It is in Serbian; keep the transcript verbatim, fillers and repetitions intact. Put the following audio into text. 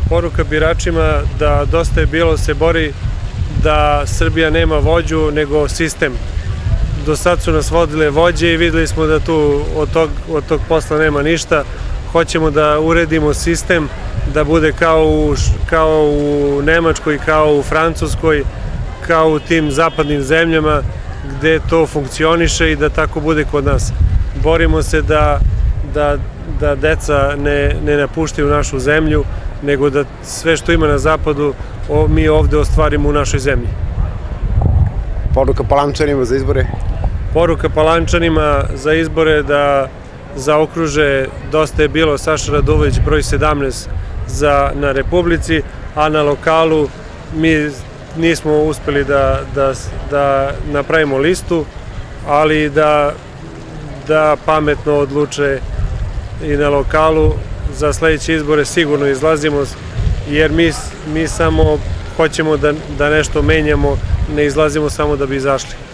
Poruka biračima da Dosta je bilo se bori da Srbija nema vođu nego sistem. Do sad su nas vodile vođe i videli smo da tu od tog, od tog posla nema ništa. Hoćemo da uredimo sistem, da bude kao u, kao u Nemačkoj, kao u Francuskoj, kao u tim zapadnim zemljama gde to funkcioniše i da tako bude kod nas. Borimo se da, da, da deca ne, ne napuštaju našu zemlju, nego da sve što ima na zapadu mi ovde ostvarimo u našoj zemlji. Poruka Palančanima za izbore? Poruka Palančanima za izbore da zaokruže Dosta je bilo Saša Radulović broj sedamnaest za, na Republici, a na lokalu mi nismo uspeli da, da, da napravimo listu, ali da, da pametno odluče i na lokalu. Za sledeće izbore sigurno izlazimo, jer mi, mi samo hoćemo da, da nešto menjamo, ne izlazimo samo da bi izašli.